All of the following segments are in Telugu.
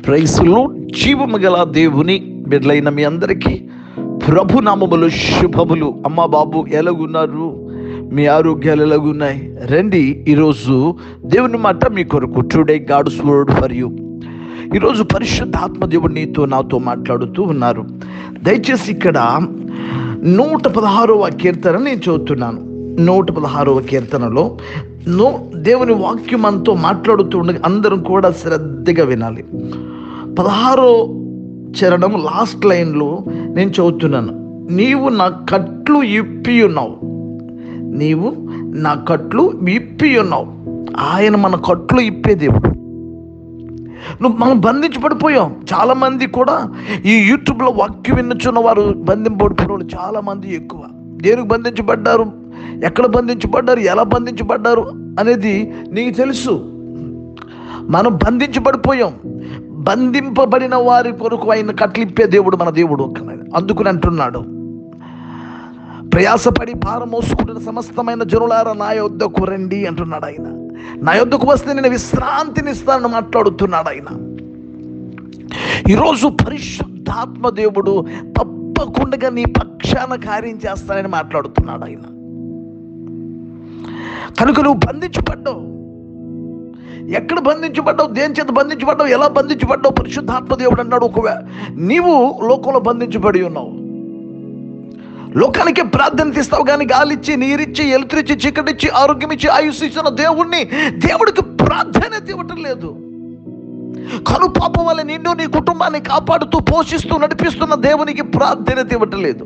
Praise lord. జీవము గల దేవుని బిడ్డలైన మీ అందరికీ ప్రభు నామములు శుభములు. అమ్మ బాబు ఎలాగున్నారు? మీ ఆరోగ్యాలు ఎలాగున్నాయి? రండి, ఈరోజు దేవుని మాట మీ కొరకు. Today God's word for you. ఈరోజు పరిశుద్ధాత్మ దేవుడు నీతో నాతో మాట్లాడుతూ ఉన్నారు. దయచేసి ఇక్కడ 116వ కీర్తన నేను చదువుతున్నాను. 116వ కీర్తనలో దేవుని వాక్యం మనతో మాట్లాడుతూ ఉండగా అందరం కూడా శ్రద్ధగా వినాలి. 16వ చరణం లాస్ట్ లైన్లో నేను చదువుతున్నాను. నీవు నా కట్లు ఇప్పి ఉన్నావు, నీవు నా కట్లు ఇప్పి ఉన్నావు. ఆయన మన కట్లు ఇప్పే దేవుడు. మనం బంధించబడిపోయాం. చాలామంది కూడా ఈ యూట్యూబ్లో వాక్యం విన్నుచున్న వారు బంధింపబడిపోయిన వాళ్ళు చాలామంది ఎక్కువ. దేనికి బంధించబడ్డారు, ఎక్కడ బంధించబడ్డారు, ఎలా బంధించబడ్డారు అనేది నీకు తెలుసు. మనం బంధించబడిపోయాం. బంధింపబడిన వారి కొరకు ఆయన కట్లిప్పే దేవుడు మన దేవుడు. అందుకుని అంటున్నాడు, ప్రయాసపడి భారం మోసుకుంటున్న సమస్తమైన జనులారా నా యొద్దకు రండి అంటున్నాడు ఆయన. నా యొద్దకు వస్తే నేను విశ్రాంతిని ఇస్తానని మాట్లాడుతున్నాడు ఆయన. ఈరోజు పరిశుద్ధాత్మ దేవుడు తప్పకుండా నీ పక్షాన కార్యం చేస్తానని మాట్లాడుతున్నాడు ఆయన. కనుక నువ్వు బంధించబడ్డావు. ఎక్కడ బంధించబడ్డావు, దేని చేత బంధించబడ్డావు, ఎలా బంధించబడ్డావు? పరిశుద్ధాత్మ దేవుడు అన్నాడు, ఒకవేళ నీవు లోకంలో బంధించబడి ఉన్నావు, లోకానికి ప్రాధాన్యత ఇస్తావు కానీ గాలిచ్చి, నీరిచ్చి, ఎలుతురిచ్చి, చీకటిచ్చి, ఆరోగ్యం ఇచ్చి, ఆయుష్ ఇచ్చిన దేవుడికి ప్రాధాన్యత ఇవ్వటం లేదు. కను పాపం వల్ల నిన్ను నీ కుటుంబాన్ని కాపాడుతూ పోషిస్తూ నడిపిస్తున్న దేవునికి ప్రాధాన్యత ఇవ్వటం లేదు.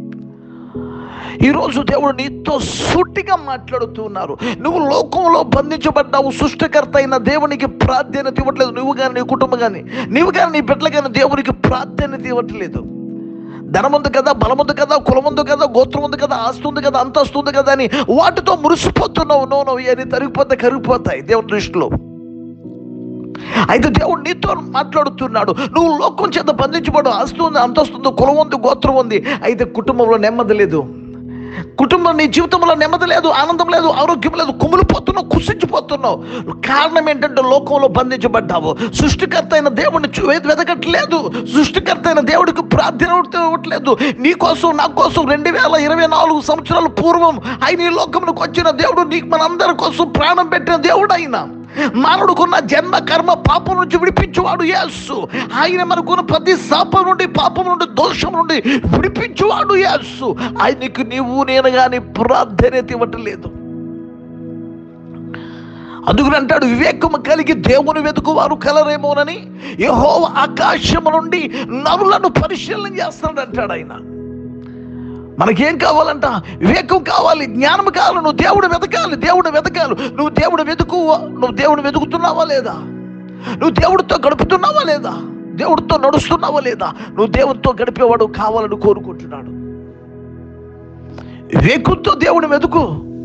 ఈరోజు దేవుడు నీతో సూటిగా మాట్లాడుతూ ఉన్నారు. నువ్వు లోకంలో బంధించబడ్డావు. సృష్టికర్త అయిన దేవునికి ప్రాధాన్యత ఇవ్వట్లేదు. నువ్వు కానీ, నీ కుటుంబం కానీ, నీవు కానీ, నీ బిడ్డలు కానీ దేవునికి ప్రాధాన్యత ఇవ్వట్లేదు. ధనం ఉంది కదా, బలం ఉంది కదా, కులం ఉంది కదా, గోత్రం ఉంది కదా, ఆస్తి ఉంది కదా, అంతస్తు ఉంది కదా అని వాటితో మురిసిపోతున్నావు. నువ్వు అని తరిగిపోతే కరిగిపోతాయి దేవుని దృష్టిలో. అయితే దేవుడు నీతో మాట్లాడుతున్నాడు. నువ్వు లోకం చేత బంధించబడు. ఆస్తి ఉంది, అంతస్తు ఉంది, కులం ఉంది, గోత్రం ఉంది. అయితే కుటుంబంలో నెమ్మది లేదు. కుటుంబం, నీ జీవితంలో నెమ్మది లేదు, ఆనందం లేదు, ఆరోగ్యం లేదు. కుమిలిపోతున్నావు, కుసించిపోతున్నావు. కారణం ఏంటంటే లోకంలో బంధించబడ్డావు. సృష్టికర్త అయిన దేవుడిని వెతకట్లేదు. సృష్టికర్త అయిన దేవుడికి ప్రాధాన్యత ఇవ్వట్లేదు. నీ కోసం, నా కోసం 2024 సంవత్సరాల పూర్వం ఆయన ఈ లోకంలోకి వచ్చిన దేవుడు. నీకు మనందరి కోసం ప్రాణం పెట్టిన దేవుడు ఆయన. మానవుడుకున్న జన్మ కర్మ పాపం నుంచి విడిపించువాడు యేసు. ఆయన మనకున్న ప్రతి శాపం నుండి, పాపం నుండి, దోషం నుండి విడిపించువాడు యేసు. ఆయనకు నీవు నేను కానీ ప్రాధాన్యత ఇవ్వటం లేదు. అందుకని అంటాడు, వివేకము కలిగి దేవుని వెతుకువారు కలరేమోనని యెహోవా ఆకాశము నుండి నరులను పరిశీలన చేస్తాడు అంటాడు ఆయన. మనకేం కావాలంట? వివేకం కావాలి, జ్ఞానం కావాలి. నువ్వు దేవుడు వెతకాలి, దేవుడు వెతకాలి. నువ్వు దేవుడు వెతుకుతున్నావా లేదా? నువ్వు దేవుడితో గడుపుతున్నావా లేదా? దేవుడితో నడుస్తున్నావా లేదా? నువ్వు దేవుడితో గడిపేవాడు కావాలని కోరుకుంటున్నాడు. వివేకంతో దేవుడు వెతుకు.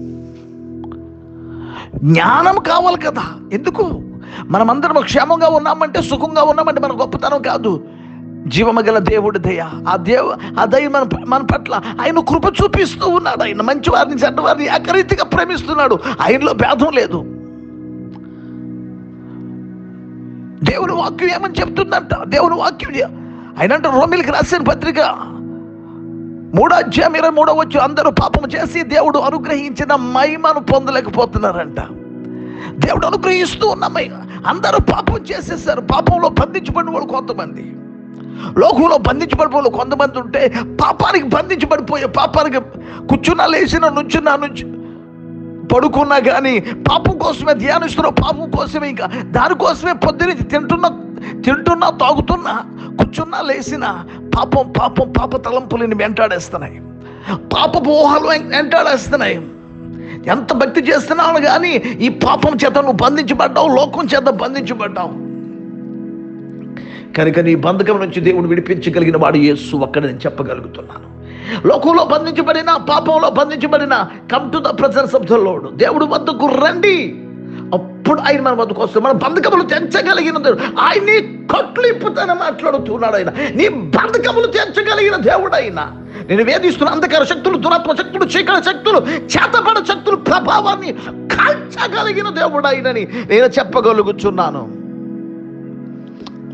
జ్ఞానం కావాలి కదా. ఎందుకు? మనమందరం క్షేమంగా ఉన్నామంటే, సుఖంగా ఉన్నామంటే మన గొప్పతనం కాదు. జీవమగల దేవుడి దయ, ఆ దయ మన పట్ల ఆయన కృప చూపిస్తూ ఉన్నాడు. ఆయన మంచివారిని, చెడ్డవారిని ఏకరీతిగా ప్రేమిస్తున్నాడు. ఆయనలో భేదం లేదు. దేవుని వాక్యం ఏమని చెప్తుందంట? దేవుని వాక్యం ఆయన అంటే రోమిలికి రాసిన పత్రిక 3:23 అందరూ పాపం చేసి దేవుడు అనుగ్రహించిన మహిమను పొందలేకపోతున్నారంట. దేవుడు అనుగ్రహిస్తూ ఉన్న అందరూ పాపం చేసేసారు. పాపంలో బంధించబడిన వాళ్ళు కొంతమంది, లోకంలో బంధించబడిపోయి కొంతమంది ఉంటే, పాపానికి బంధించబడిపోయే, పాపానికి కూర్చున్నా, లేచినా, నుంచున్నా, పడుకున్నా కానీ పాపం కోసమే ధ్యానిస్తున్నావు. పాపం కోసమే, ఇంకా దానికోసమే పొద్దున తింటున్నా, తాగుతున్నా, కూర్చున్నా, లేచినా పాప తలంపులని వెంటాడేస్తున్నాయి. పాపపు ఊహలు వెంటాడేస్తున్నాయి. ఎంత భక్తి చేస్తున్నావు కానీ ఈ పాపం చేత నువ్వు బంధించబడ్డావు, లోకం చేత బంధించబడ్డావు. కనుక నీ బంధకం నుంచి దేవుడు విడిపించగలిగిన వాడు యేసు అక్కడ నేను చెప్పగలుగుతున్నాను. లోకంలో బంధించబడిన, పాపంలో బంధించబడిన, come to the presence of the Lord. దేవుడు వద్దకు రండి, అప్పుడు ఆయన మన వద్దకు వస్తాడు. మన బంధకములు తెంచగలిగిన దేవుడు. ఆయన నీ కట్లు ఇప్పుతానని మాట్లాడుతున్నాడు. ఆయన నీ బంధకములు తెంచగలిగిన దేవుడు. ఆయన నేను వేధిస్తున్న అంధకార శక్తులు, దురాత్మ శక్తులు, చీకటి శక్తులు, చేతబడ శక్తులు ప్రభావాన్ని కాల్చగలిగిన దేవుడు ఆయనని నేను చెప్పగలుగుతున్నాను.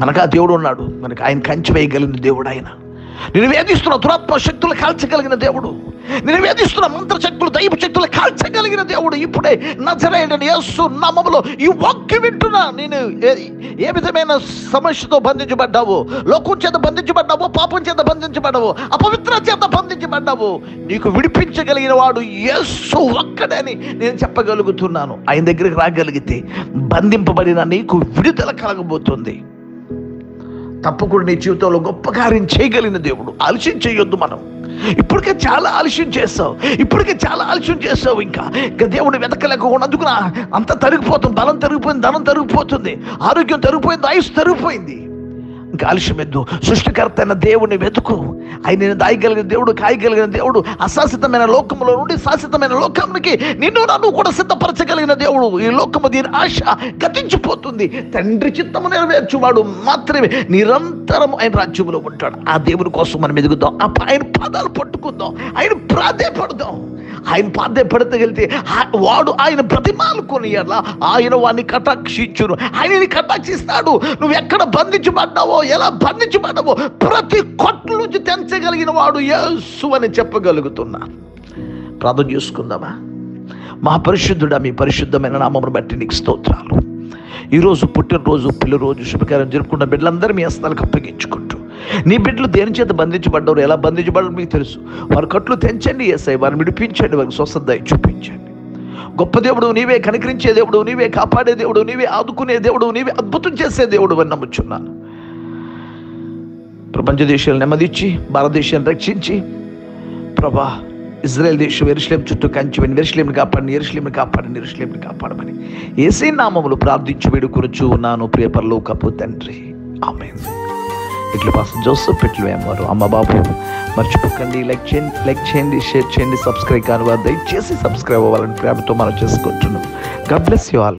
మనకు ఆ దేవుడు ఉన్నాడు. మనకు ఆయన కంచి వేయగలిగిన దేవుడు ఆయన. నేను వేధిస్తున్న దురాత్మ శక్తులు కాల్చగలిగిన దేవుడు, నేను వేధిస్తున్న మంత్రశక్తులు దైవ శక్తులు కాల్చగలిగిన దేవుడు. ఇప్పుడే నజరేయుడైన యేసు నామములో ఈ వాక్యం వింటున్నా. నేను ఏ విధమైన సమస్యతో బంధించబడ్డావో, లోకం చేత బంధించబడ్డావో, పాపం చేత బంధించబడ్డావో, అపవిత్ర చేత బంధించబడ్డావో, నీకు విడిపించగలిగిన వాడు యేసు ఒక్కడని నేను చెప్పగలుగుతున్నాను. ఆయన దగ్గరికి రాగలిగితే బంధింపబడిన నీకు విడుదల కలగబోతుంది. తప్పకుండా నీ జీవితంలో గొప్ప కార్యం చేయగలిగిన దేవుడు. ఆలస్యం చేయొద్దు. మనం ఇప్పటికే చాలా ఆలస్యం చేస్తావు. ఇంకా దేవుడు వెతకలేకపోయినందుకు అంత తరిగిపోతుంది. బలం తరిగిపోయింది, ధనం తరిగిపోతుంది, ఆరోగ్యం తరిగిపోయింది, ఆయుష్ తరిగిపోయింది. ఇంకా ఆలస్యం ఎద్దు. సృష్టికర్త అయిన దేవుడిని వెతుకు. ఆయన దాయగలిగిన దేవుడు, కాయగలిగిన దేవుడు. అశాశ్వతమైన లోకంలో నుండి శాశ్వతమైన లోకానికి నిన్ను నన్ను కూడా సిద్ధపరచగలిగిన దేవుడు. ఈ లోకము దీని ఆశ గతించిపోతుంది. తండ్రి చిత్తము నెరవేర్చువాడు మాత్రమే నిరంతరం ఆయన రాజ్యంలో ఉంటాడు. ఆ దేవుని కోసం మనం ఎదుగుదాం. ఆయన పాదాలు పట్టుకుందాం, ఆయన ప్రాధేయపడదాం. ఆయన ప్రాధేయపడతగలిగితే వాడు ఆయన బ్రతిమాలుకొని ఆయన వాడిని కటాక్షించును. ఆయనని కటాక్షిస్తాడు. నువ్వు ఎక్కడ బంధించబడ్డావో, ఎలా బంధించబడ్డావో ప్రతి కొట్ల నుంచి తెంచగలిగిన వాడు యేసు అని చెప్పగలుగుతున్నా. ప్రార్థన చేసుకుందామా? మా పరిశుద్ధుడా, మీ పరిశుద్ధమైన నామమును బట్టి నీకు స్తోత్రాలు. ఈరోజు పుట్టినరోజు, పిల్లరోజు శుభకార్యం జరుపుకున్న బిడ్డలందరూ మీ హస్తాలకు అప్పగించుకుంటూ, నీ బిడ్డలు దేని చేత బంధించబడ్డారు, ఎలా బంధించబడ్డారు మీకు తెలుసు. వారి కట్లు తెంచండి యేసయ్య, వారిని విడిపించండి, వారికి స్వస్థత చూపించండి. గొప్ప దేవుడు నీవే, కనికరించే దేవుడు నీవే, కాపాడే దేవుడు నీవే, ఆదుకునే దేవుడు నీవే, అద్భుతం చేసే దేవుడు అని నమ్ముచున్నాను. ప్రపంచ దేశాలు నెమ్మదిచ్చి, భారతదేశాన్ని రక్షించి ప్రభా, ఇజ్రాయెల్ దేశం యెరూషలేము చుట్టూ కంచివేయండి. యెరూషలేముని కాపాడమని యేసయ్య నామములో ప్రార్థించి వేడుకొనుచు ఉన్నాను ప్రియ పరలోకపు తండ్రి. ఆమేన్. ఇట్లా పాస్టర్ జోసెఫ్ పెట్లవేమవారు. అమ్మ బాబు మర్చిపోకండి, లైక్ చేయండి, షేర్ చేయండి, సబ్స్క్రైబ్ కాని వారు దయచేసి సబ్స్క్రైబ్ అవ్వాలని ప్రేమతో మనం చేసుకుంటున్నాం. God bless you all.